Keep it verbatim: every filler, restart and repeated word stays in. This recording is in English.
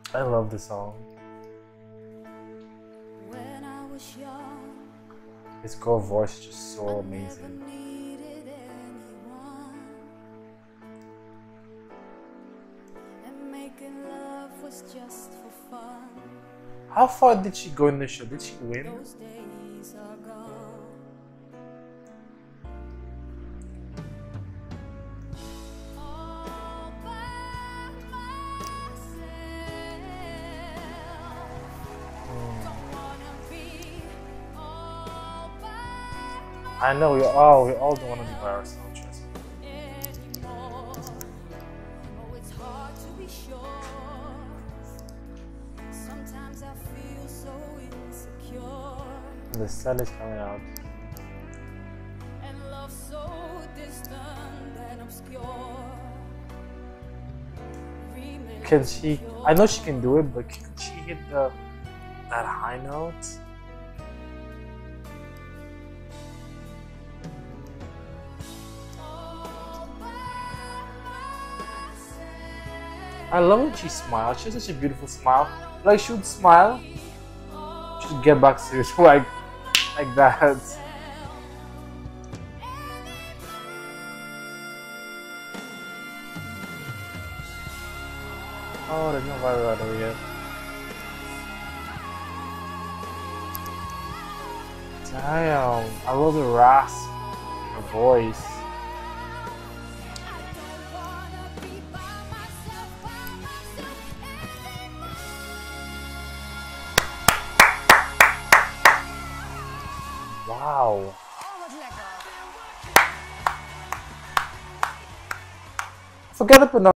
I love the song. When I was young, His girl voice is just so I never amazing. needed anyone, and making love was just for fun. How far did she go in the show? Did she win? Those days are gone. All by myself. Don't wanna be all by I know we all we all don't want to be by ourselves. Trust me. anymore. Oh, it's hard to be sure. Sometimes I feel so insecure, The sun is coming out. and love so distant and obscure. Remain Can she? I know she can do it, but can she hit the that high note? all by myself. I love when she smiles. She has such a beautiful smile. Like she would smile, just get back serious, like like that. Oh, there's no vibrato yet. Damn, I love the rasp in her voice. Wow. Forget the pronunciation.